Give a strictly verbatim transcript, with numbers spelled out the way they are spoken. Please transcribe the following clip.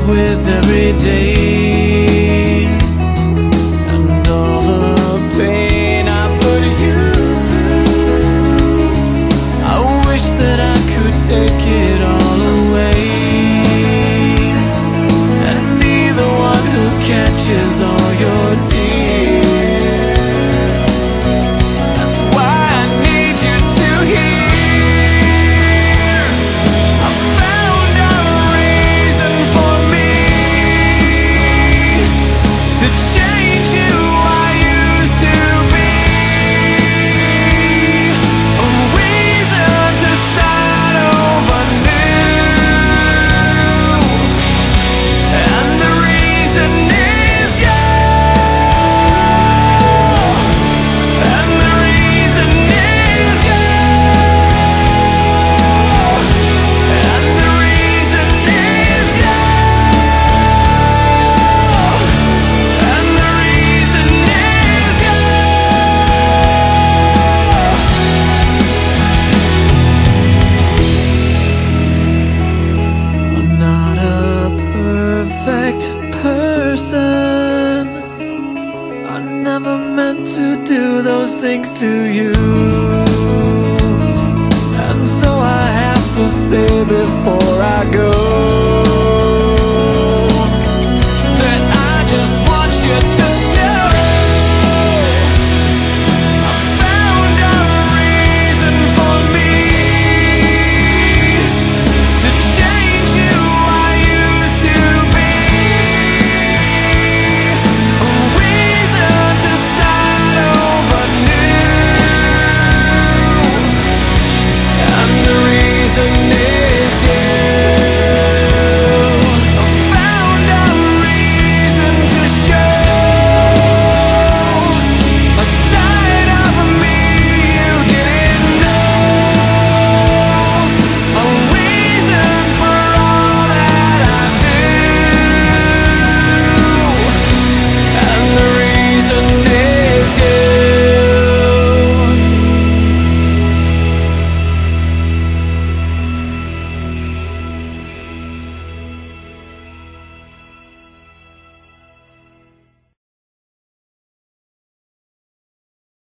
with every day, and all the pain I put you through. I wish that I could take it all away and be the one who catches all your tears. That's why I need you to hear. I found a reason for me to change you I used to be, a reason to start over new, and the reason is you, and the reason is you, and the reason is you, and the reason is you. I'm not a perfect person. I never meant to do those things to you, and so I have to say before I go,